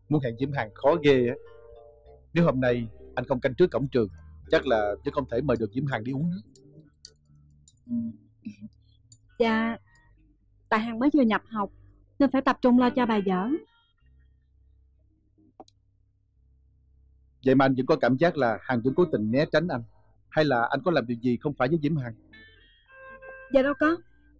Muốn hẹn Diễm Hằng khó ghê á. Nếu hôm nay anh không canh trước cổng trường, chắc là chứ không thể mời được Diễm Hằng đi uống nước. Dạ, tại Hằng mới vừa nhập học nên phải tập trung lo cho bài vở. Vậy mà anh vẫn có cảm giác là Hằng vẫn cố tình né tránh anh, hay là anh có làm điều gì không phải với Diễm Hằng? Dạ đâu có.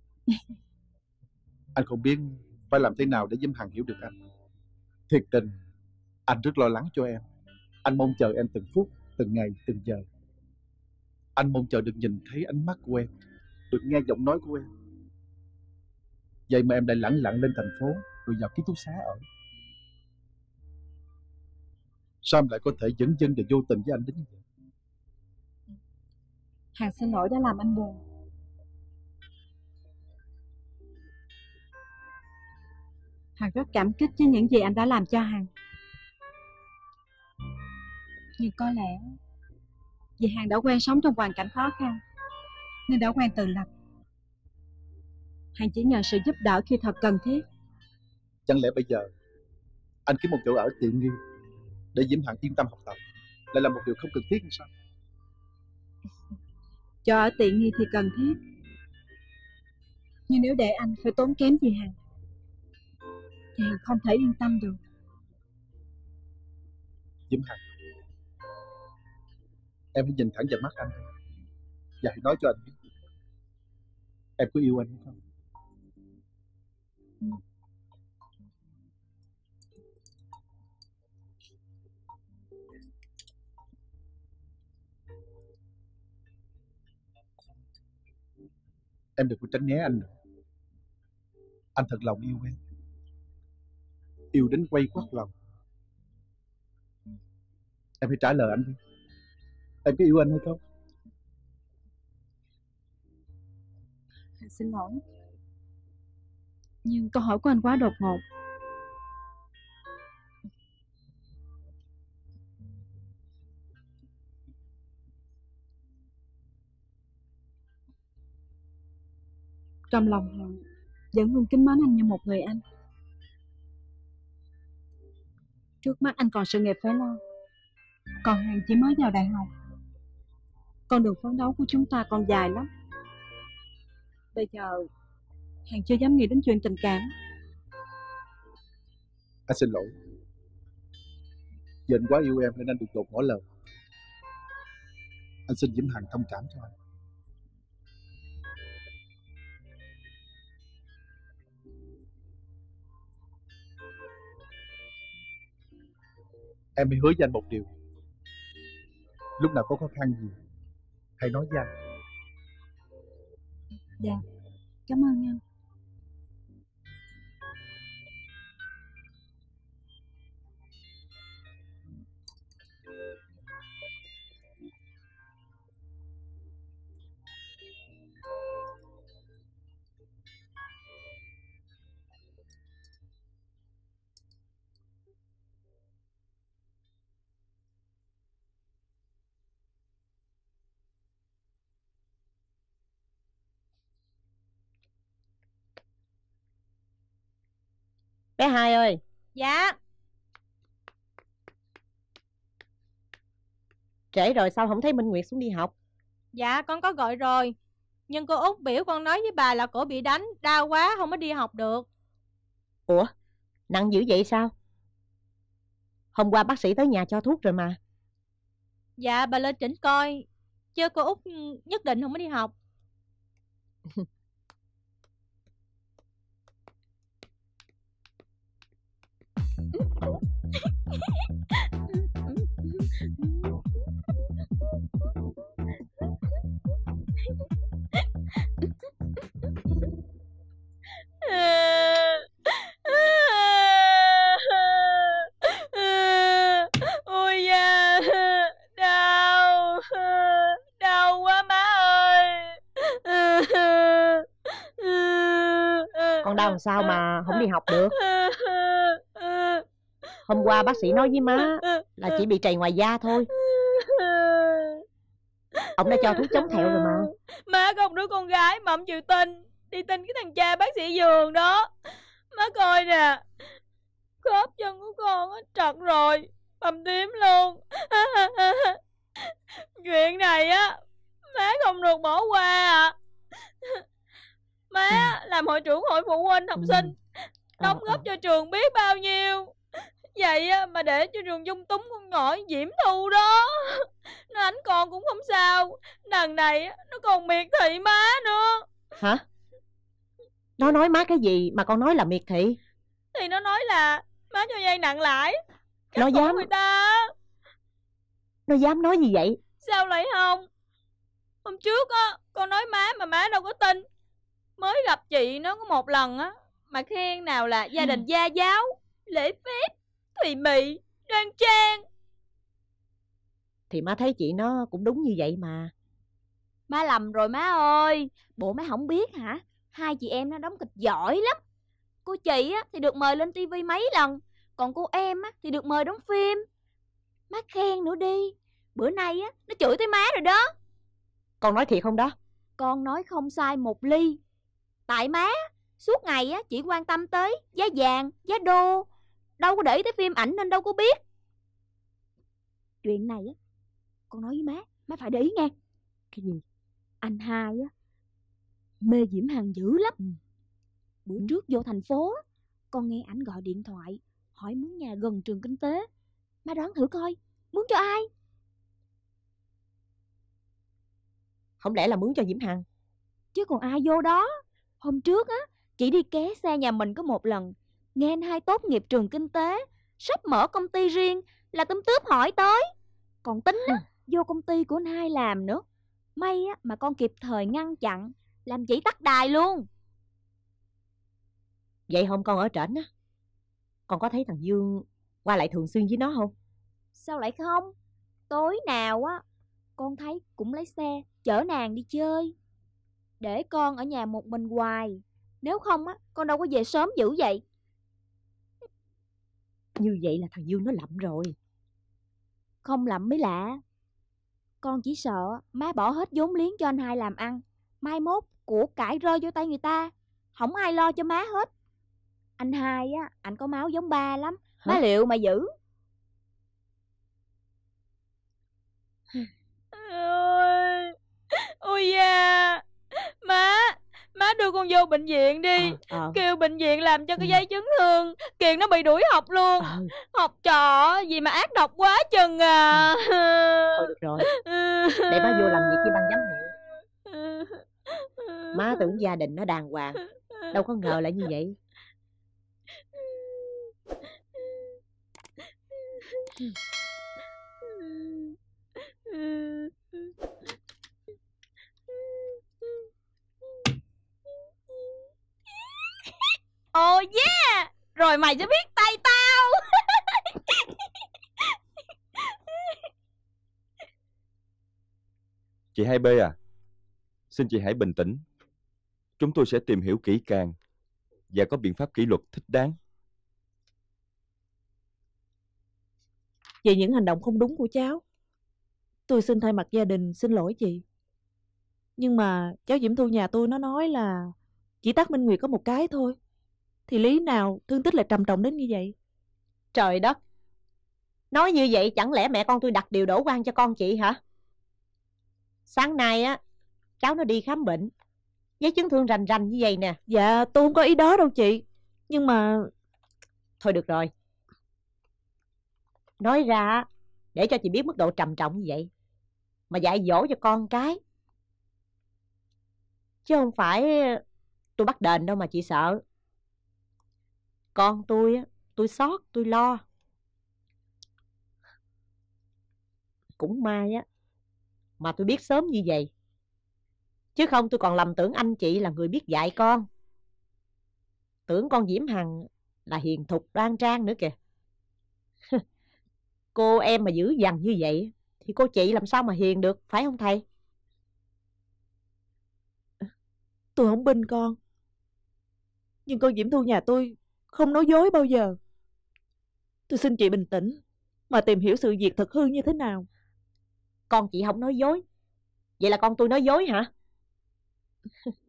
Anh không biết phải làm thế nào để Diễm Hằng hiểu được anh. Thiệt tình, anh rất lo lắng cho em. Anh mong chờ em từng phút, từng ngày, từng giờ. Anh mong chờ được nhìn thấy ánh mắt của em, được nghe giọng nói của em. Vậy mà em lại lẳng lặng lên thành phố, rồi vào ký túc xá ở. Sao em lại có thể dấn thân và vô tình với anh đến như vậy? Hằng xin lỗi đã làm anh buồn. Hằng rất cảm kích với những gì anh đã làm cho Hằng. Nhưng có lẽ vì Hằng đã quen sống trong hoàn cảnh khó khăn nên đã quen tự lập. Hằng chỉ nhận sự giúp đỡ khi thật cần thiết. Chẳng lẽ bây giờ anh kiếm một chỗ ở tiện nghi để Diễm Hằng yên tâm học tập lại là một điều không cần thiết hay sao? Chỗ ở tiện nghi thì cần thiết, nhưng nếu để anh phải tốn kém vì Hằng thì Hằng không thể yên tâm được. Diễm Hằng, em hãy nhìn thẳng vào mắt anh và hãy nói cho anh biết em có yêu anh hay không. Em đừng có tránh né anh nữa. Anh thật lòng yêu em, yêu đến quay quắt lòng. Em hãy trả lời anh đi, em có yêu anh hay không? Xin lỗi, nhưng câu hỏi của anh quá đột ngột. Trong lòng Hằng vẫn luôn kính mến anh như một người anh. Trước mắt anh còn sự nghiệp phải lo, còn Hằng chỉ mới vào đại học. Con đường phấn đấu của chúng ta còn dài lắm. Bây giờ Hằng chưa dám nghĩ đến chuyện tình cảm. Anh xin lỗi, vì anh quá yêu em nên anh đột ngột ngỏ lời. Anh xin Diễm Hằng thông cảm cho anh. Em hãy hứa với anh một điều, lúc nào có khó khăn gì hãy nói với anh. Dạ, cảm ơn anh. Bé Hai ơi. Dạ. Trễ rồi sao không thấy Minh Nguyệt xuống đi học? Dạ con có gọi rồi, nhưng cô Út biểu con nói với bà là cổ bị đánh, đau quá không có đi học được. Ủa, nặng dữ vậy sao? Hôm qua bác sĩ tới nhà cho thuốc rồi mà. Dạ bà lên chỉnh coi, chứ cô Út nhất định không có đi học. Ôi da, đau, đau quá má ơi. Con đau làm sao mà không đi học được? Hôm qua bác sĩ nói với má là chỉ bị trầy ngoài da thôi. Ông đã cho thuốc chống thẹo rồi mà. Má có một đứa con gái mà không chịu tin, đi tin cái thằng cha bác sĩ giường đó. Má coi nè, khớp chân của con á trật rồi, bầm tím luôn. Chuyện này á má không được bỏ qua à. Má làm hội trưởng hội phụ huynh học sinh, đóng góp cho trường biết bao nhiêu. Vậy á mà để cho trường dung túng con nhỏ Diễm Thu đó. Nó đánh con cũng không sao, đằng này nó còn miệt thị má nữa. Hả? Nó nói má cái gì mà con nói là miệt thị? Thì nó nói là má cho vay nặng lãi, Nó dám người ta. Nó dám nói gì vậy? Sao lại không? Hôm trước á con nói má mà má đâu có tin. Mới gặp chị nó có một lần á mà khen nào là gia đình gia giáo, lễ phép, thùy mị, đoan trang. Thì má thấy chị nó cũng đúng như vậy mà. Má lầm rồi má ơi. Bộ má không biết hả? Hai chị em nó đóng kịch giỏi lắm. Cô chị á thì được mời lên tivi mấy lần, còn cô em á thì được mời đóng phim. Má khen nữa đi. Bữa nay á nó chửi tới má rồi đó. Con nói thiệt không đó? Con nói không sai một ly. Tại má suốt ngày á chỉ quan tâm tới giá vàng, giá đô, đâu có để tới phim ảnh nên đâu có biết. Chuyện này á con nói với má phải để ý nghe. Cái gì? Anh hai á mê Diễm Hằng dữ lắm. Bữa trước vô thành phố á, con nghe ảnh gọi điện thoại hỏi mướn nhà gần trường kinh tế. Má đoán thử coi mướn cho ai? Không lẽ là mướn cho Diễm Hằng? Chứ còn ai vô đó. Hôm trước á chị đi ké xe nhà mình có một lần, nghe anh hai tốt nghiệp trường kinh tế, sắp mở công ty riêng là tấm tướp hỏi tới. Còn tính á vô công ty của anh hai làm nữa. May á mà con kịp thời ngăn chặn, làm chị tắt đài luôn. Vậy hôm con ở trển á, con có thấy thằng Dương qua lại thường xuyên với nó không? Sao lại không? Tối nào á con thấy cũng lấy xe chở nàng đi chơi. Để con ở nhà một mình hoài. Nếu không á con đâu có về sớm dữ vậy. Như vậy là thằng Dương nó lậm rồi. Không lậm mới lạ. Con chỉ sợ má bỏ hết vốn liếng cho anh hai làm ăn, mai mốt của cải rơi vô tay người ta, không ai lo cho má hết. Anh hai á, anh có máu giống ba lắm. Hả? Má liệu mà giữ. Ôi da. Má đưa con vô bệnh viện đi. Kêu bệnh viện làm cho cái giấy chứng thương. Kiền nó bị đuổi học luôn. Học trò gì mà ác độc quá chừng à. Thôi được rồi, để má vô làm việc với ban giám hiệu. Má tưởng gia đình nó đàng hoàng, đâu có ngờ lại như vậy. Oh yeah. Rồi mày sẽ biết tay tao. Chị 2B à, xin chị hãy bình tĩnh. Chúng tôi sẽ tìm hiểu kỹ càng và có biện pháp kỷ luật thích đáng. Về những hành động không đúng của cháu, tôi xin thay mặt gia đình xin lỗi chị. Nhưng mà cháu Diễm Thu nhà tôi nó nói là chỉ tắt Minh Nguyệt có một cái thôi, thì lý nào thương tích lại trầm trọng đến như vậy? Trời đất, nói như vậy chẳng lẽ mẹ con tôi đặt điều đổ oan cho con chị hả? Sáng nay á, cháu nó đi khám bệnh, giấy chứng thương rành rành như vậy nè. Dạ tôi không có ý đó đâu chị. Nhưng mà... Thôi được rồi, nói ra để cho chị biết mức độ trầm trọng như vậy mà dạy dỗ cho con cái, chứ không phải tôi bắt đền đâu mà chị sợ. Con tôi xót, tôi lo. Cũng may á mà tôi biết sớm như vậy, chứ không tôi còn lầm tưởng anh chị là người biết dạy con, tưởng con Diễm Hằng là hiền thục đoan trang nữa kìa. Cô em mà dữ dằn như vậy thì cô chị làm sao mà hiền được, phải không thầy? Tôi không binh con, nhưng con Diễm Thu nhà tôi không nói dối bao giờ. Tôi xin chị bình tĩnh mà tìm hiểu sự việc thật hư như thế nào. Con chị không nói dối, vậy là con tôi nói dối hả?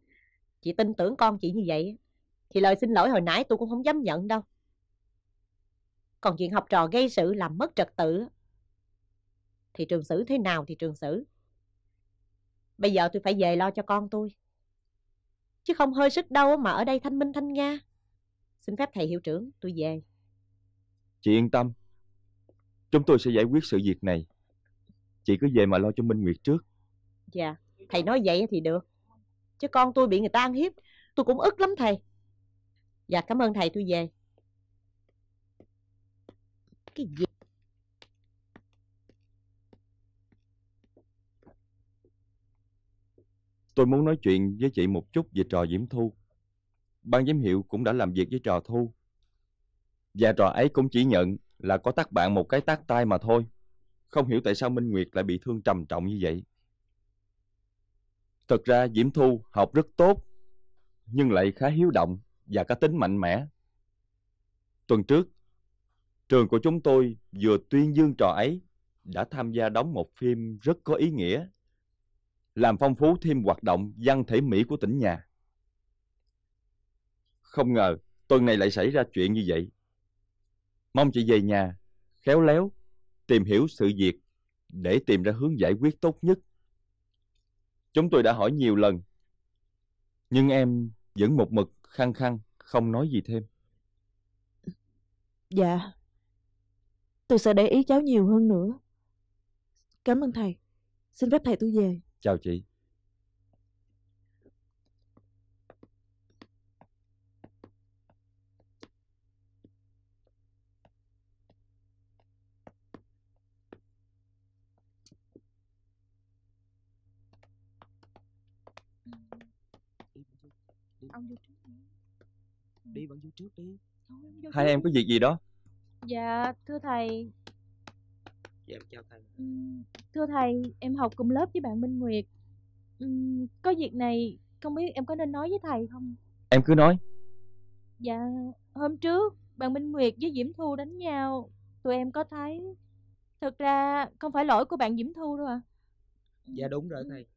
Chị tin tưởng con chị như vậy thì lời xin lỗi hồi nãy tôi cũng không dám nhận đâu. Còn chuyện học trò gây sự làm mất trật tự thì trường xử thế nào thì trường xử. Bây giờ tôi phải về lo cho con tôi, chứ không hơi sức đâu mà ở đây thanh minh thanh nga. Xin phép thầy hiệu trưởng, tôi về. Chị yên tâm, chúng tôi sẽ giải quyết sự việc này. Chị cứ về mà lo cho Minh Nguyệt trước. Dạ, thầy nói vậy thì được, chứ con tôi bị người ta ăn hiếp, tôi cũng ức lắm thầy. Dạ, cảm ơn thầy, tôi về. Cái gì? Tôi muốn nói chuyện với chị một chút về trò Diễm Thu. Ban giám hiệu cũng đã làm việc với trò Thu, và trò ấy cũng chỉ nhận là có tát bạn một cái tát tay mà thôi. Không hiểu tại sao Minh Nguyệt lại bị thương trầm trọng như vậy. Thật ra Diễm Thu học rất tốt, nhưng lại khá hiếu động và cá tính mạnh mẽ. Tuần trước, trường của chúng tôi vừa tuyên dương trò ấy đã tham gia đóng một phim rất có ý nghĩa, làm phong phú thêm hoạt động văn thể mỹ của tỉnh nhà. Không ngờ tuần này lại xảy ra chuyện như vậy. Mong chị về nhà khéo léo tìm hiểu sự việc để tìm ra hướng giải quyết tốt nhất. Chúng tôi đã hỏi nhiều lần, nhưng em vẫn một mực khăng khăng không nói gì thêm. Dạ, tôi sẽ để ý cháu nhiều hơn nữa. Cảm ơn thầy. Xin phép thầy tôi về. Chào chị. Ông vô trước đi. Đi bạn vô trước đi. Thôi, ông vô Hai trước em đi. có việc gì đó? Dạ thưa thầy. Dạ chào thầy. Thưa thầy, em học cùng lớp với bạn Minh Nguyệt. Có việc này không biết em có nên nói với thầy không? Em cứ nói. Dạ, hôm trước bạn Minh Nguyệt với Diễm Thu đánh nhau, tụi em có thấy. Thực ra không phải lỗi của bạn Diễm Thu đâu ạ. Dạ đúng rồi thầy.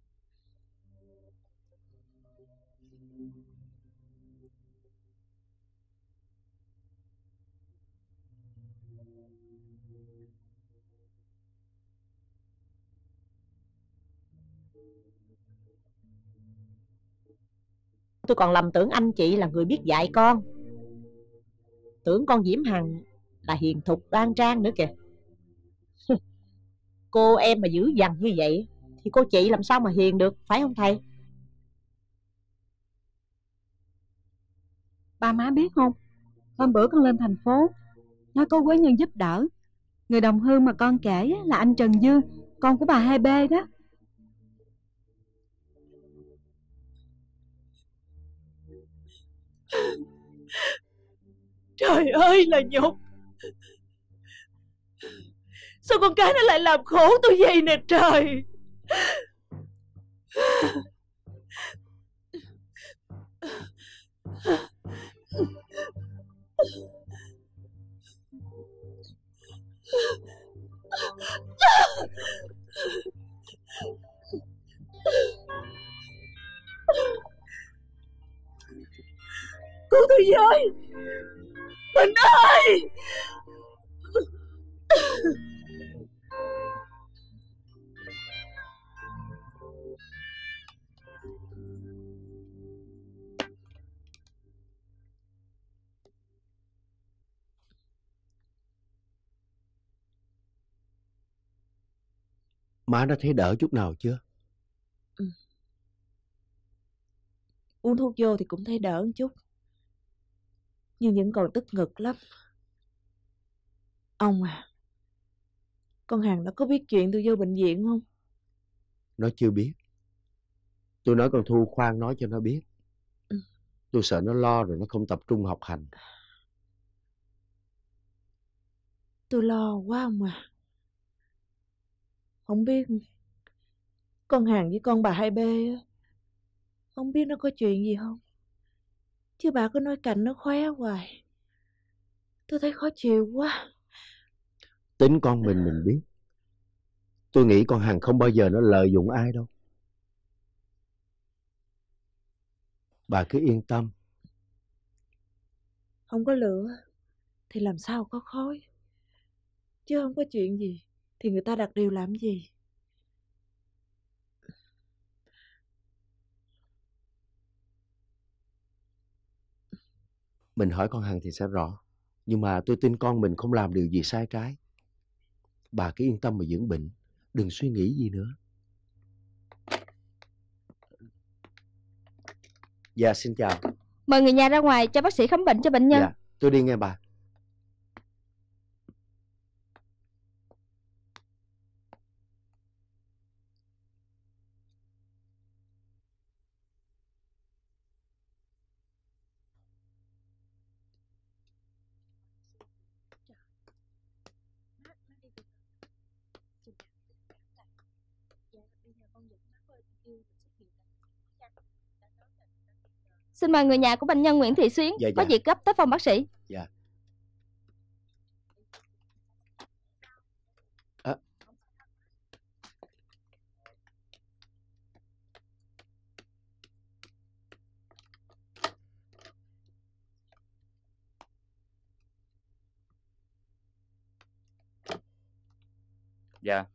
Tôi còn lầm tưởng anh chị là người biết dạy con, tưởng con Diễm Hằng là hiền thục đoan trang nữa kìa. Cô em mà dữ dằn như vậy thì cô chị làm sao mà hiền được, phải không thầy? Ba má biết không, hôm bữa con lên thành phố nói có quế nhân giúp đỡ. Người đồng hương mà con kể là anh Trần Dương, con của bà Hai B đó. Trời ơi là nhục. Sao con cái nó lại làm khổ tôi vậy nè trời. Cứu tôi với, Bình ơi. Má đã thấy đỡ chút nào chưa? Uống thuốc vô thì cũng thấy đỡ một chút, nhưng vẫn còn tức ngực lắm. Ông à, con Hằng nó có biết chuyện tôi vô bệnh viện không? Nó chưa biết. Tôi nói con Thu khoan nói cho nó biết. Tôi sợ nó lo rồi nó không tập trung học hành. Tôi lo quá ông à. Không biết con Hằng với con bà Hai B á, không biết nó có chuyện gì không, chứ bà cứ nói cạnh nó khóe hoài. Tôi thấy khó chịu quá. Tính con mình biết. Tôi nghĩ con Hằng không bao giờ nó lợi dụng ai đâu. Bà cứ yên tâm. Không có lựa thì làm sao có khói. Chứ không có chuyện gì thì người ta đặt điều làm gì. Mình hỏi con Hằng thì sẽ rõ. Nhưng mà tôi tin con mình không làm điều gì sai trái. Bà cứ yên tâm mà dưỡng bệnh, đừng suy nghĩ gì nữa. Dạ xin chào. Mời người nhà ra ngoài cho bác sĩ khám bệnh cho bệnh nhân. Dạ tôi đi nghe bà. Xin mời người nhà của bệnh nhân Nguyễn Thị Xuyến. Dạ, có dạ. việc gấp tới phòng bác sĩ. Dạ. Dạ.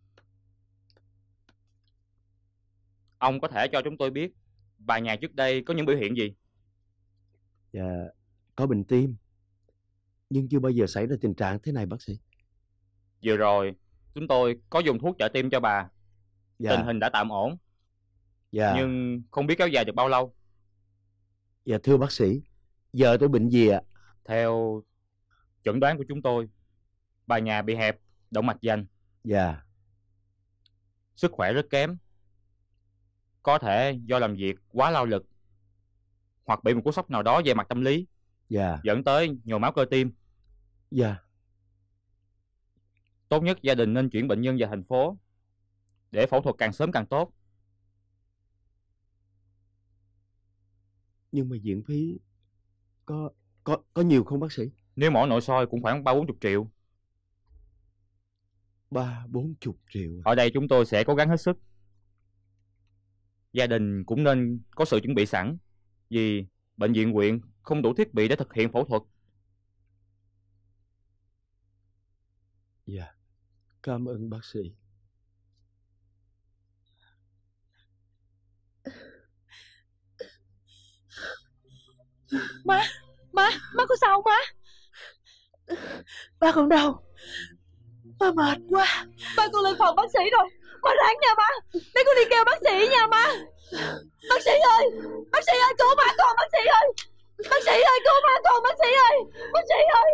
Ông có thể cho chúng tôi biết bà nhà trước đây có những biểu hiện gì? Dạ có bệnh tim, nhưng chưa bao giờ xảy ra tình trạng thế này bác sĩ. Vừa rồi chúng tôi có dùng thuốc trợ tim cho bà. Dạ. Tình hình đã tạm ổn. Dạ. Nhưng không biết kéo dài được bao lâu. Dạ thưa bác sĩ, giờ tôi bệnh gì ạ? Theo chẩn đoán của chúng tôi, bà nhà bị hẹp động mạch vành. Dạ. Sức khỏe rất kém. Có thể do làm việc quá lao lực, hoặc bị một cú sốc nào đó về mặt tâm lý, Dạ. dẫn tới nhồi máu cơ tim. Dạ. Tốt nhất gia đình nên chuyển bệnh nhân về thành phố để phẫu thuật càng sớm càng tốt. Nhưng mà viện phí có nhiều không bác sĩ? Nếu mổ nội soi cũng khoảng 30-40 triệu. 30-40 triệu. Ở đây chúng tôi sẽ cố gắng hết sức. Gia đình cũng nên có sự chuẩn bị sẵn, vì bệnh viện huyện không đủ thiết bị để thực hiện phẫu thuật. Dạ, cảm ơn bác sĩ. Má có sao không má? Ba còn đau. Ba mệt quá. Ba con lên phòng bác sĩ rồi. Má ráng nha má. Mấy con đi kêu bác sĩ nha má. Bác sĩ ơi, bác sĩ ơi, cứu má con bác sĩ ơi. Bác sĩ ơi, cứu má con bác sĩ ơi. Bác sĩ ơi.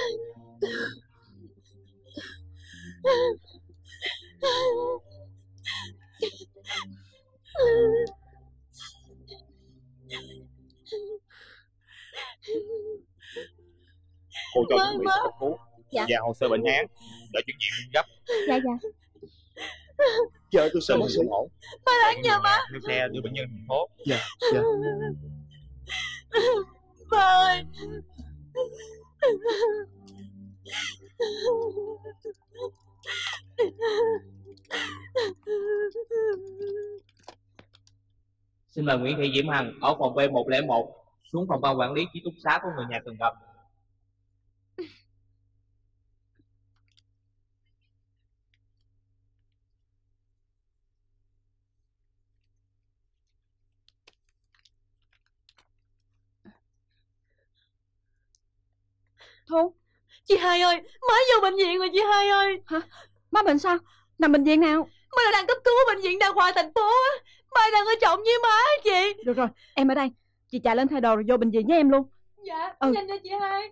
Cô cho chuẩn bị cấp cứu Dạ. và hồ sơ bệnh án để chuyển viện gấp. Dạ dạ. Chờ tôi xem bác sĩ. Ổn. Má ráng nha má. Đưa xe đưa bệnh nhân thành phố. Dạ, dạ. Ba ơi. Xin mời Nguyễn Thị Diễm Hằng ở phòng B101 xuống phòng ban quản lý ký túc xá của người nhà cần gặp. Thu. Chị Hai ơi, má vô bệnh viện rồi chị Hai ơi. Hả? Má bệnh sao? Nằm bệnh viện nào? Má đang cấp cứu ở bệnh viện đa khoa thành phố á. Má đang ở trọ với má chị. Được rồi, em ở đây. Chị chạy lên thay đồ rồi vô bệnh viện với em luôn. Dạ, Ừ. nhanh nha chị Hai.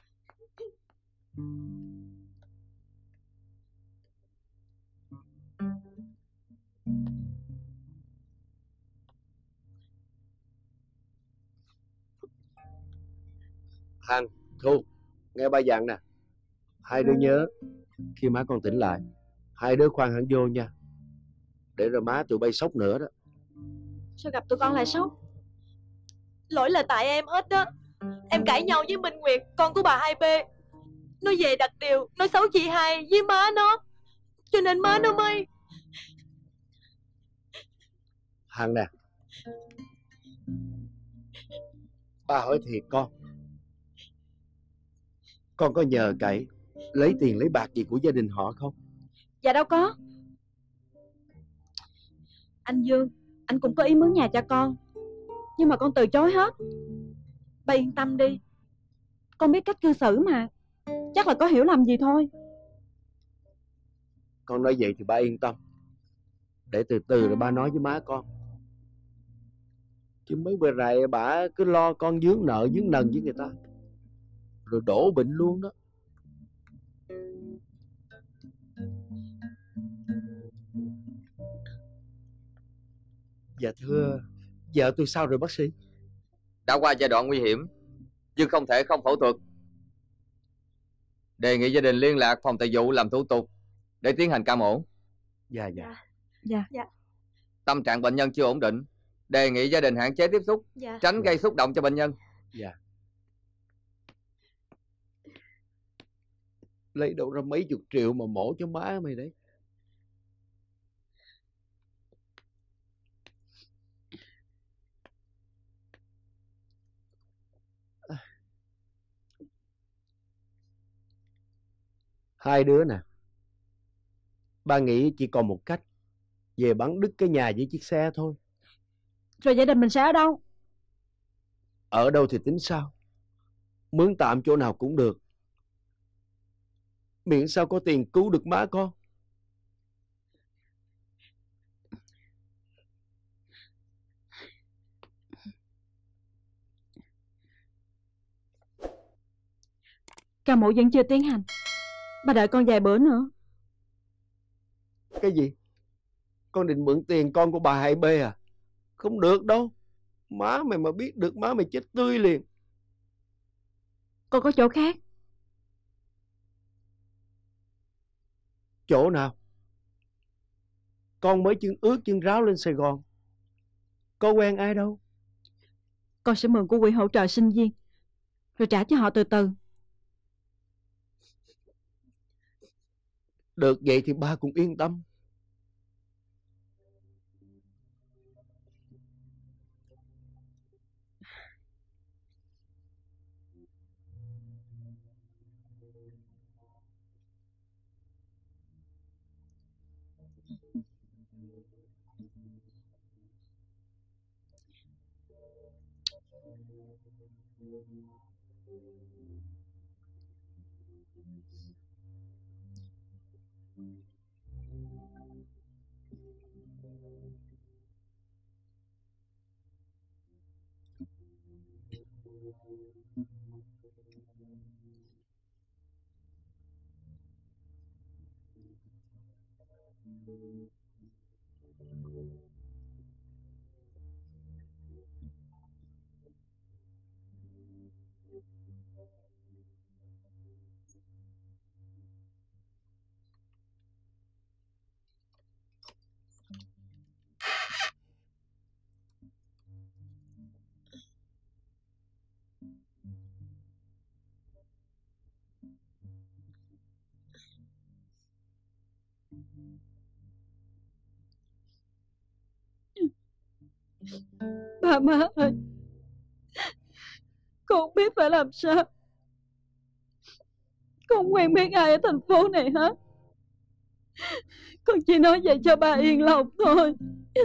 Hằng, Thu, nghe ba dặn nè. Hai đứa nhớ, khi má con tỉnh lại, hai đứa khoan hẳn vô nha. Để rồi má tụi bay sốc nữa đó. Sao gặp tụi con lại sốc? Lỗi là tại em hết đó. Em cãi nhau với Minh Nguyệt, con của bà 2B. Nó về đặt điều, nói xấu chị Hai với má nó. Cho nên má nó mới... Hằng nè, ba hỏi thiệt con, Con có nhờ cậy lấy tiền lấy bạc gì của gia đình họ không? Dạ đâu có. Anh Dương, anh cũng có ý mướn nhà cho con, nhưng mà con từ chối hết. Ba yên tâm đi, con biết cách cư xử mà. Chắc là có hiểu lầm gì thôi. Con nói vậy thì ba yên tâm. Để từ từ rồi ba nói với má con. Chứ mấy bữa này bà cứ lo con vướng nợ vướng nần với người ta, rồi đổ bệnh luôn đó. Dạ thưa, vợ tôi sao rồi bác sĩ? Đã qua giai đoạn nguy hiểm, nhưng không thể không phẫu thuật. Đề nghị gia đình liên lạc phòng tài vụ làm thủ tục để tiến hành ca mổ. Dạ dạ. Dạ. Tâm trạng bệnh nhân chưa ổn định, đề nghị gia đình hạn chế tiếp xúc, tránh gây xúc động cho bệnh nhân. Dạ. Lấy đâu ra mấy chục triệu mà mổ cho má mày đấy. Hai đứa nè, ba nghĩ chỉ còn một cách, về bắn đứt cái nhà với chiếc xe thôi. Rồi gia đình mình sẽ ở đâu? Ở đâu thì tính sao, mướn tạm chỗ nào cũng được, miễn sao có tiền cứu được má con. Ca mổ vẫn chưa tiến hành, ba đợi con vài bữa nữa. Cái gì? Con định mượn tiền con của bà Hai B à? Không được đâu. Má mày mà biết được má mày chết tươi liền. Con có chỗ khác. Chỗ nào? Con mới chân ướt chân ráo lên Sài Gòn, có quen ai đâu. Con sẽ mượn của quỹ hỗ trợ sinh viên, rồi trả cho họ từ từ. Được vậy thì ba cũng yên tâm. Ba má ơi, con không biết phải làm sao. Con không quen biết ai ở thành phố này hết. Con chỉ nói vậy cho ba yên lòng thôi.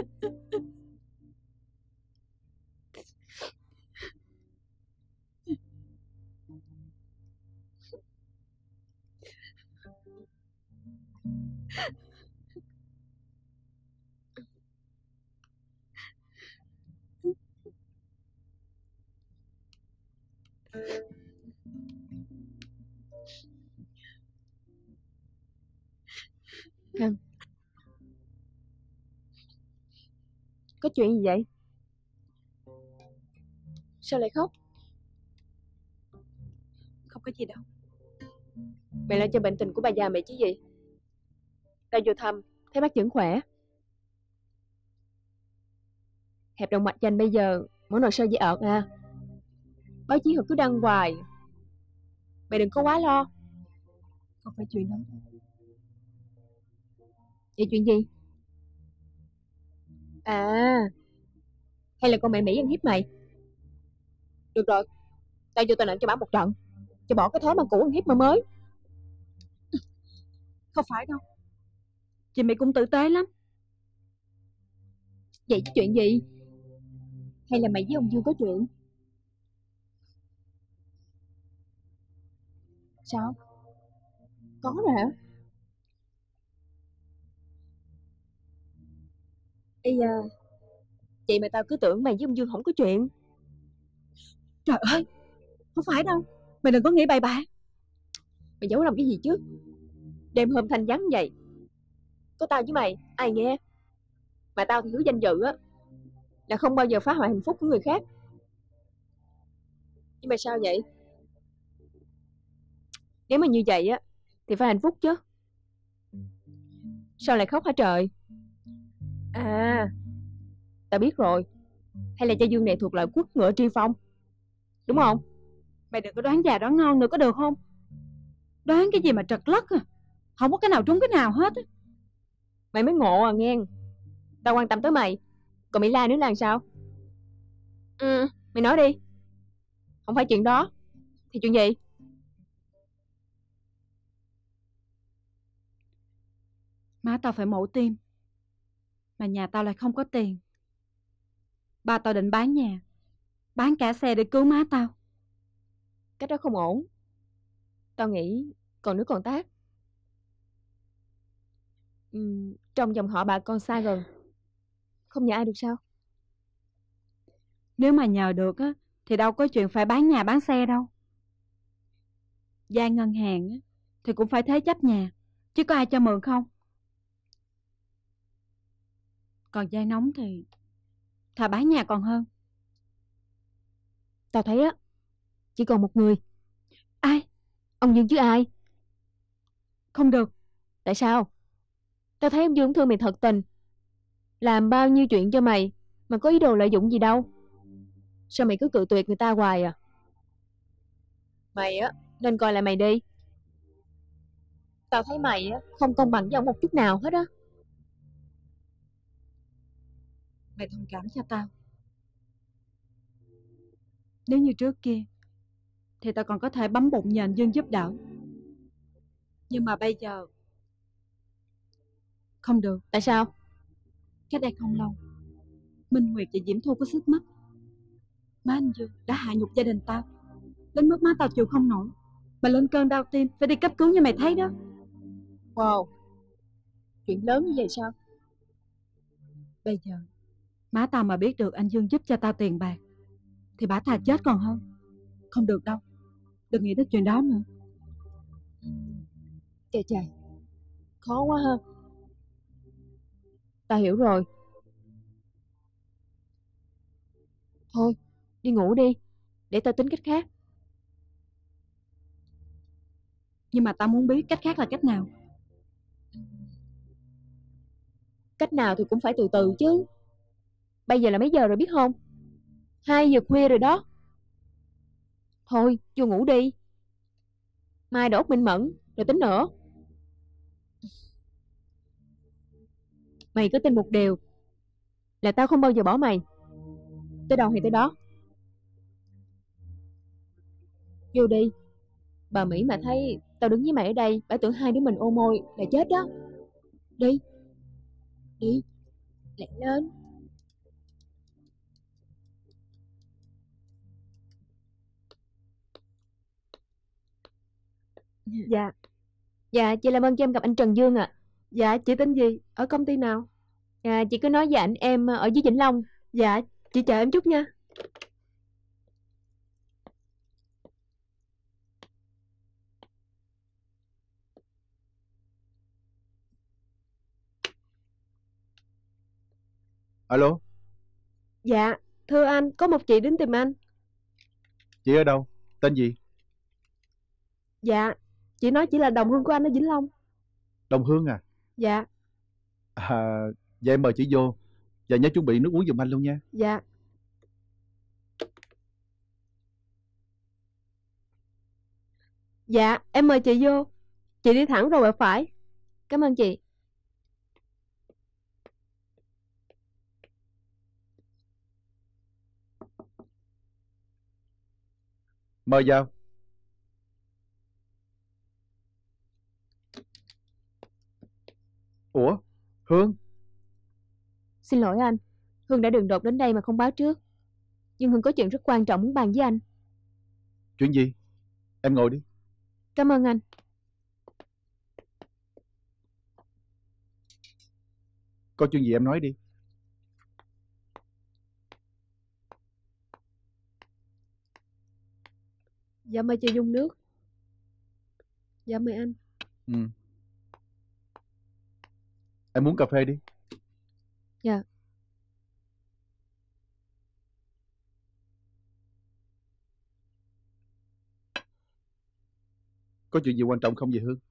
Hằng, có chuyện gì vậy? Sao lại khóc? Không có gì đâu. Mẹ lo cho bệnh tình của bà già mẹ chứ gì. Ta vô thăm, thấy bác vẫn khỏe. Hẹp động mạch vành bây giờ mỗi nội sơ dây ợt à. Báo chí họ cứ đăng hoài. Mẹ đừng có quá lo. Không phải chuyện đó. Vậy chuyện gì? À, hay là con mẹ Mỹ ăn hiếp mày? Được rồi, tao vô tao nện cho bả một trận. cho bỏ cái thói mà cũ ăn hiếp mà mới. Không phải đâu, chị Mỹ cũng tử tế lắm. Vậy chứ chuyện gì? Hay là mày với ông Dương có chuyện? Sao? Có rồi hả? Ây da, vậy mà tao cứ tưởng mày với ông Dương không có chuyện. Trời ơi, không phải đâu, mày đừng có nghĩ bậy bạ. Mày giấu làm cái gì chứ? Đêm hôm thanh vắng vậy, có tao với mày ai nghe? Mà tao thì hứa danh dự á, là không bao giờ phá hoại hạnh phúc của người khác. Nhưng mà sao vậy? Nếu mà như vậy á thì phải hạnh phúc chứ. Sao lại khóc hả trời? À, tao biết rồi. Hay là cha Dương này thuộc loại quốc ngựa tri phong, đúng không? Mày đừng có đoán già đoán ngon nữa có được không? Đoán cái gì mà trật lất à, không có cái nào trúng cái nào hết á. Mày mới ngộ à nghe. Tao quan tâm tới mày, còn Mỹ La nữa là sao? Mày nói đi. Không phải chuyện đó thì chuyện gì? Má tao phải mổ tim, mà nhà tao lại không có tiền. Ba tao định bán nhà, bán cả xe để cứu má tao. Cách đó không ổn. Tao nghĩ còn nước còn tát. Trong dòng họ bà con xa gần, không nhờ ai được sao? Nếu mà nhờ được á thì đâu có chuyện phải bán nhà bán xe đâu. Vay ngân hàng á thì cũng phải thế chấp nhà, chứ có ai cho mượn không. Còn vay nóng thì thà bán nhà còn hơn. Tao thấy á, chỉ còn một người. Ai? Ông Dương chứ ai. Không được. Tại sao? Tao thấy ông Dương thương mày thật tình, làm bao nhiêu chuyện cho mày mà có ý đồ lợi dụng gì đâu. Sao mày cứ cự tuyệt người ta hoài à? Mày á nên coi lại mày đi. Tao thấy mày á không công bằng với ông một chút nào hết á. Mày thông cảm cho tao. Nếu như trước kia thì tao còn có thể bấm bụng nhờ anh Dương giúp đỡ. Nhưng mà bây giờ không được. Tại sao? Cách đây không lâu, Minh Nguyệt và Diễm Thu có xích mích. Má anh Dương đã hạ nhục gia đình tao, đến mức má tao chịu không nổi, mà lên cơn đau tim phải đi cấp cứu như mày thấy đó. Wow, chuyện lớn như vậy sao? Bây giờ má tao mà biết được anh Dương giúp cho tao tiền bạc thì bả thà chết còn hơn. Không được đâu, đừng nghĩ tới chuyện đó nữa. Chà chà, khó quá ha. Tao hiểu rồi. Thôi, đi ngủ đi, để tao tính cách khác. Nhưng mà tao muốn biết cách khác là cách nào. Cách nào thì cũng phải từ từ chứ. Bây giờ là mấy giờ rồi biết không? 2 giờ khuya rồi đó. Thôi, vô ngủ đi. Mai đốt minh mẫn, rồi tính nữa. Mày cứ tin một điều, là tao không bao giờ bỏ mày. Tới đâu thì tới đó. Vô đi. Bà Mỹ mà thấy tao đứng với mày ở đây, bà tưởng hai đứa mình ôm môi là chết đó. Đi. Đi. Lẹ lên. Dạ. Dạ, chị làm ơn cho em gặp anh Trần Dương ạ. Dạ, chị tên gì? Ở công ty nào? Dạ, chị cứ nói với anh em ở dưới Vĩnh Long. Dạ, chị chờ em chút nha. Alo, Dạ, thưa anh, có một chị đến tìm anh. chị ở đâu? Tên gì? Dạ, chị nói chỉ là đồng hương của anh ở Vĩnh Long. Đồng Hương à? Dạ. À, vậy em mời chị vô. Và nhớ chuẩn bị nước uống giùm anh luôn nha. Dạ. Dạ, em mời chị vô. Chị đi thẳng rồi phải. Cảm ơn chị. Mời vào. Hương. Xin lỗi anh, Hương đã đường đột đến đây mà không báo trước. Nhưng Hương có chuyện rất quan trọng muốn bàn với anh. Chuyện gì? Em ngồi đi. Cảm ơn anh. Có chuyện gì em nói đi. Dạ mời cho Dung nước. Dạ mời anh. Em muốn cà phê đi. Dạ. Có chuyện gì quan trọng không vậy Hương?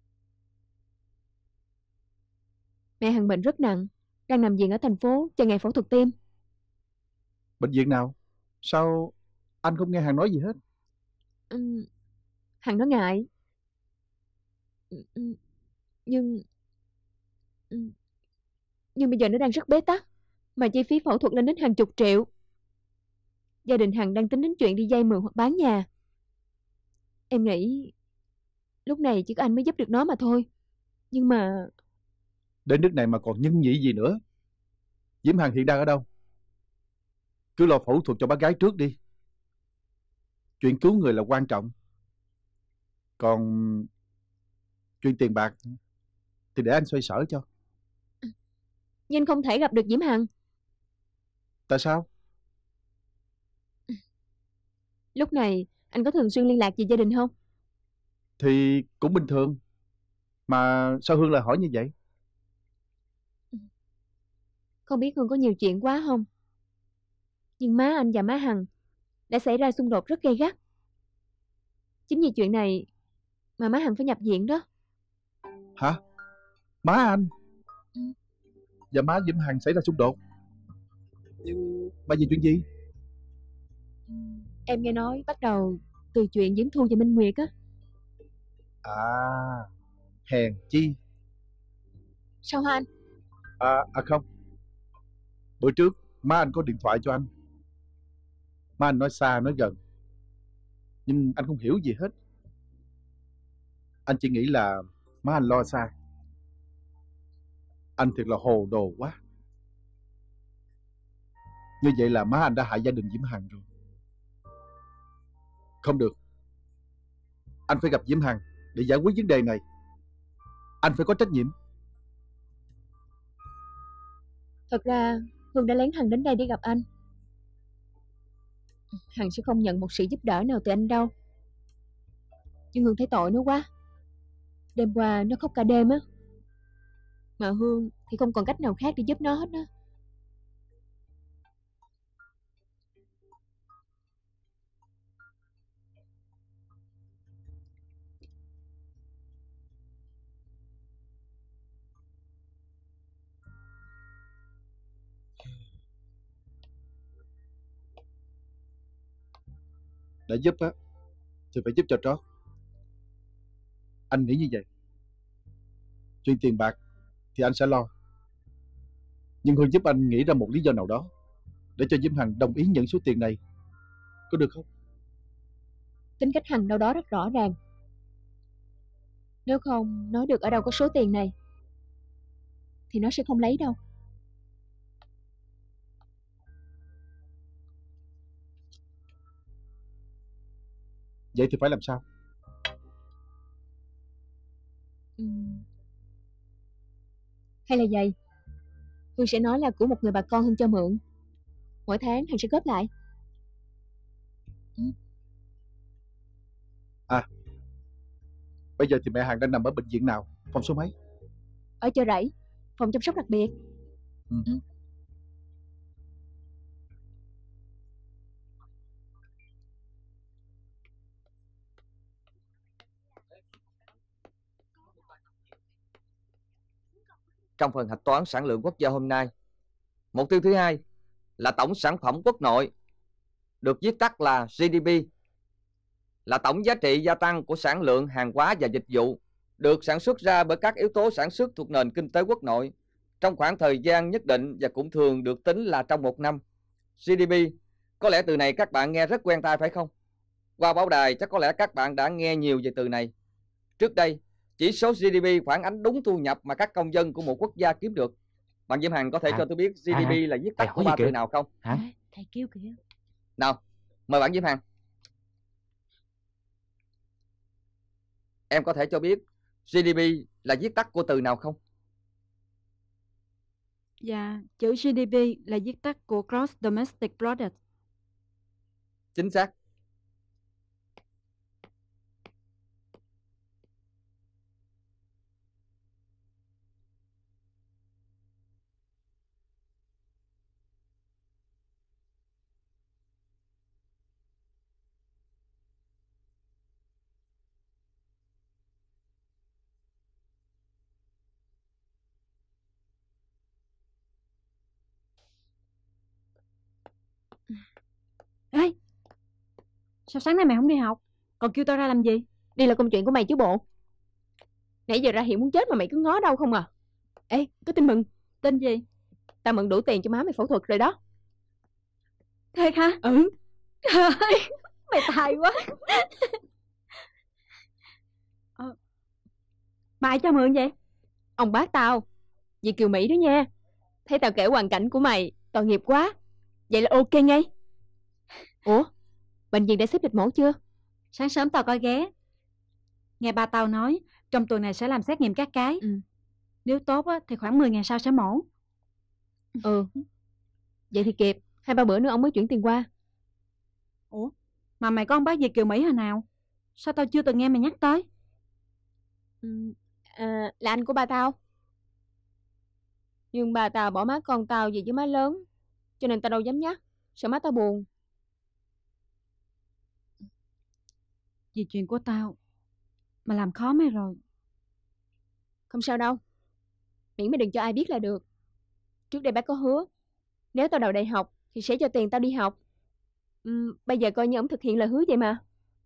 Mẹ Hằng bệnh rất nặng, đang nằm viện ở thành phố chờ ngày phẫu thuật tim. Bệnh viện nào? Sao anh không nghe Hằng nói gì hết? Hằng nó ngại. Nhưng bây giờ nó đang rất bế tắc, mà chi phí phẫu thuật lên đến hàng chục triệu. Gia đình Hằng đang tính đến chuyện đi vay mượn hoặc bán nhà. Em nghĩ lúc này chỉ có anh mới giúp được nó mà thôi. Nhưng mà Đến nước này mà còn nhân nhị gì nữa. Diễm Hằng hiện đang ở đâu? Cứ lo phẫu thuật cho bác gái trước đi. Chuyện cứu người là quan trọng. Còn chuyện tiền bạc thì để anh xoay sở cho. nhưng anh không thể gặp được Diễm Hằng. Tại sao? Lúc này anh có thường xuyên liên lạc về gia đình không? Thì cũng bình thường. Mà sao Hương lại hỏi như vậy? Không biết Hương có nhiều chuyện quá không? Nhưng má anh và má Hằng đã xảy ra xung đột rất gay gắt. Chính vì chuyện này mà má Hằng phải nhập viện đó. Hả? Má anh và má Diễm Hằng xảy ra xung đột? Nhưng mà vì chuyện gì? Em nghe nói bắt đầu từ chuyện Diễm Thu và Minh Nguyệt á. À, hèn chi. Sao hả anh? Không. Bữa trước má anh có điện thoại cho anh. Má anh nói xa nói gần, nhưng anh không hiểu gì hết. Anh chỉ nghĩ là má anh lo xa. Anh thiệt là hồ đồ quá. Như vậy là má anh đã hại gia đình Diễm Hằng rồi. Không được. Anh phải gặp Diễm Hằng để giải quyết vấn đề này. Anh phải có trách nhiệm. Thật ra Hương đã lén Hằng đến đây để gặp anh. Hằng sẽ không nhận một sự giúp đỡ nào từ anh đâu. Nhưng Hương thấy tội nó quá. Đêm qua nó khóc cả đêm á. Mà Hương thì không còn cách nào khác để giúp nó hết á. Đã giúp á thì phải giúp cho trót. Anh nghĩ như vậy. Chuyện tiền bạc thì anh sẽ lo. Nhưng Hương giúp anh nghĩ ra một lý do nào đó để cho Diễm Hằng đồng ý nhận số tiền này. Có được không? Tính cách Hằng đâu đó rất rõ ràng. Nếu không nói được ở đâu có số tiền này thì nó sẽ không lấy đâu. Vậy thì phải làm sao? Hay là vậy, Hương sẽ nói là của một người bà con Hương cho mượn. Mỗi tháng Hằng sẽ góp lại. Bây giờ thì mẹ Hằng đang nằm ở bệnh viện nào? Phòng số mấy? Ở Chợ Rẫy, phòng chăm sóc đặc biệt. Trong phần hạch toán sản lượng quốc gia hôm nay, mục tiêu thứ hai là tổng sản phẩm quốc nội, được viết tắt là GDP, là tổng giá trị gia tăng của sản lượng hàng hóa và dịch vụ được sản xuất ra bởi các yếu tố sản xuất thuộc nền kinh tế quốc nội trong khoảng thời gian nhất định và cũng thường được tính là trong một năm. GDP, có lẽ từ này các bạn nghe rất quen tai phải không? Qua báo đài chắc có lẽ các bạn đã nghe nhiều về từ này. Trước đây, chỉ số GDP phản ánh đúng thu nhập mà các công dân của một quốc gia kiếm được. Bạn Diễm Hằng có thể Hả? cho tôi biết Hả? GDP là viết Thầy tắt hỏi của gì ba kìa? từ nào không? Hả? Thầy kêu kìa. Nào, mời bạn Diễm Hằng. Em có thể cho biết GDP là viết tắt của từ nào không? Dạ, chữ GDP là viết tắt của Gross Domestic Product. Chính xác. Ê, sao sáng nay mày không đi học? Còn kêu tao ra làm gì? Đi là công chuyện của mày chứ bộ. Nãy giờ ra hiện muốn chết mà mày cứ ngó đâu không à. Ê, có tin mừng. Tin gì? Tao mượn đủ tiền cho má mày phẫu thuật rồi đó. Thiệt hả? Ừ. Trời ơi, mày tài quá. Mà ai cho mượn vậy? Ông bác tao, Việt Kiều Mỹ đó nha. Thấy tao kể hoàn cảnh của mày, tội nghiệp quá. Vậy là ok ngay. Ủa, bệnh viện đã xếp lịch mổ chưa? Sáng sớm tao có ghé. Nghe ba tao nói trong tuần này sẽ làm xét nghiệm các cái. Nếu tốt á, thì khoảng 10 ngày sau sẽ mổ. Ừ. Vậy thì kịp, 2-3 bữa nữa ông mới chuyển tiền qua. Ủa, mà mày có ông bác Việt Kiều Mỹ hồi nào? Sao tao chưa từng nghe mày nhắc tới? Là anh của ba tao. Nhưng ba tao bỏ má con tao về với má lớn, cho nên tao đâu dám nhắc, sợ má tao buồn. Vì chuyện của tao mà làm khó mày rồi. Không sao đâu, miễn mày đừng cho ai biết là được. Trước đây bác có hứa, nếu tao đậu đại học thì sẽ cho tiền tao đi học. Bây giờ coi như ông thực hiện lời hứa vậy mà.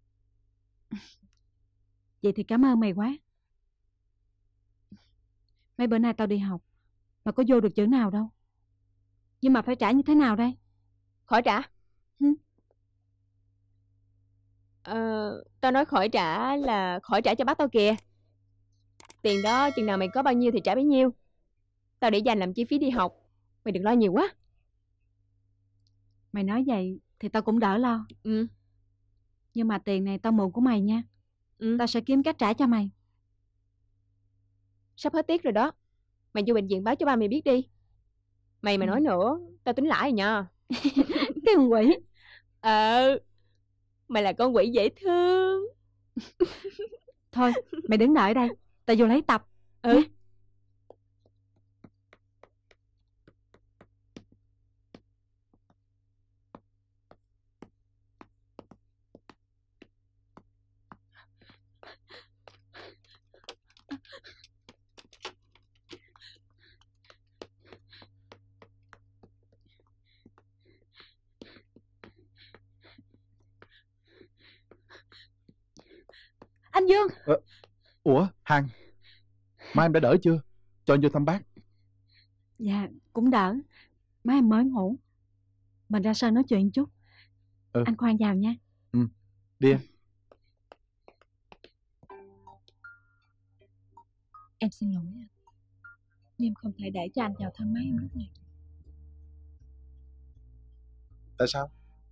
Vậy thì cảm ơn mày quá. Mấy bữa nay tao đi học mà có vô được chữ nào đâu. Nhưng mà phải trả như thế nào đây? Khỏi trả. Tao nói khỏi trả là khỏi trả cho bác tao kìa. Tiền đó chừng nào mày có bao nhiêu thì trả bấy nhiêu. Tao để dành làm chi phí đi học. Mày đừng lo nhiều quá. Mày nói vậy thì tao cũng đỡ lo. Nhưng mà tiền này tao mượn của mày nha. Tao sẽ kiếm cách trả cho mày. Sắp hết tiết rồi đó. Mày vô bệnh viện báo cho ba mày biết đi. Mày mà nói nữa tao tính lãi rồi nha. Cái con quỷ. Mày là con quỷ dễ thương. Thôi mày đứng đợi đây, tao vô lấy tập. Anh Dương. Ủa Hằng, má em đã đỡ chưa? Cho anh vô thăm bác. Dạ cũng đỡ. Má em mới ngủ. Mình ra sân nói chuyện chút. Anh khoan vào nha. Đi em. Em xin lỗi anh, nhưng không thể để cho anh vào thăm má em lúc này. Tại sao?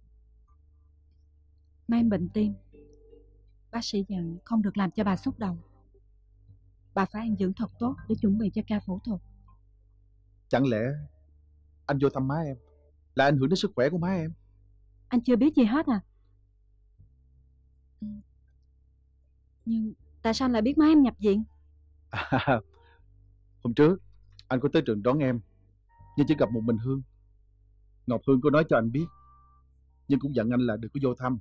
Má em bệnh tim. Bác sĩ dặn không được làm cho bà xúc động. Bà phải ăn dưỡng thật tốt để chuẩn bị cho ca phẫu thuật. Chẳng lẽ anh vô thăm má em là ảnh hưởng đến sức khỏe của má em? Anh chưa biết gì hết à? Nhưng tại sao anh lại biết má em nhập viện? Hôm trước anh có tới trường đón em, nhưng chỉ gặp một mình Hương. Ngọc Hương có nói cho anh biết, nhưng cũng dặn anh là đừng có vô thăm.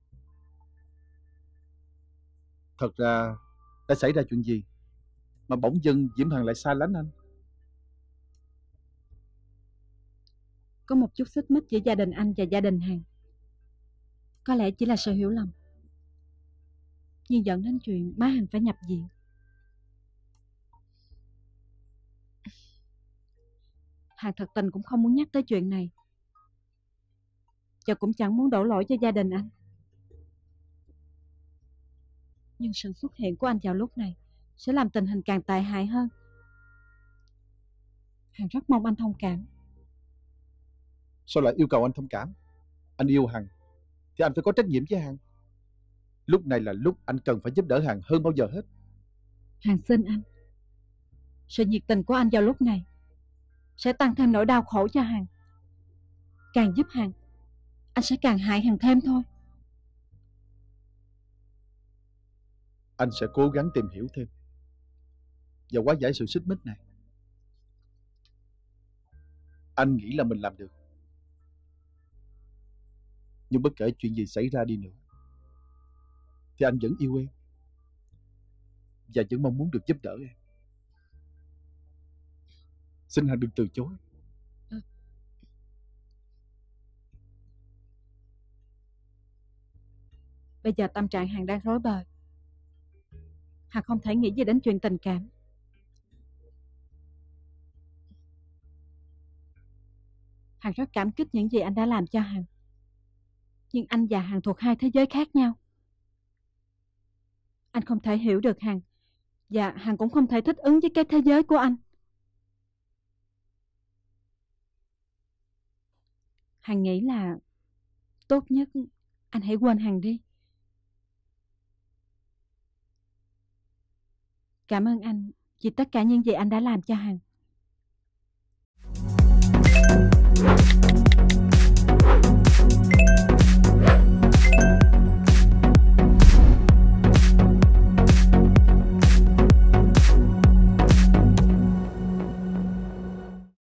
Thật ra đã xảy ra chuyện gì mà bỗng dưng Diễm Hằng lại xa lánh anh? Có một chút xích mích giữa gia đình anh và gia đình Hằng. Có lẽ chỉ là sự hiểu lầm, nhưng dẫn đến chuyện má Hằng phải nhập viện. Hằng thật tình cũng không muốn nhắc tới chuyện này, và cũng chẳng muốn đổ lỗi cho gia đình anh. Nhưng sự xuất hiện của anh vào lúc này sẽ làm tình hình càng tệ hại hơn. Hằng rất mong anh thông cảm. Sao lại yêu cầu anh thông cảm? Anh yêu Hằng thì anh phải có trách nhiệm với Hằng. Lúc này là lúc anh cần phải giúp đỡ Hằng hơn bao giờ hết. Hằng xin anh, sự nhiệt tình của anh vào lúc này sẽ tăng thêm nỗi đau khổ cho Hằng. Càng giúp Hằng, anh sẽ càng hại Hằng thêm thôi. Anh sẽ cố gắng tìm hiểu thêm và hóa giải sự xích mích này. Anh nghĩ là mình làm được. Nhưng bất kể chuyện gì xảy ra đi nữa thì anh vẫn yêu em và vẫn mong muốn được giúp đỡ em. Xin Hằng đừng từ chối. Bây giờ tâm trạng Hằng đang rối bời. Hằng không thể nghĩ gì đến chuyện tình cảm. Hằng rất cảm kích những gì anh đã làm cho Hằng. Nhưng anh và Hằng thuộc hai thế giới khác nhau. Anh không thể hiểu được Hằng, và Hằng cũng không thể thích ứng với cái thế giới của anh. Hằng nghĩ là tốt nhất anh hãy quên Hằng đi. Cảm ơn anh vì tất cả những gì anh đã làm cho Hằng.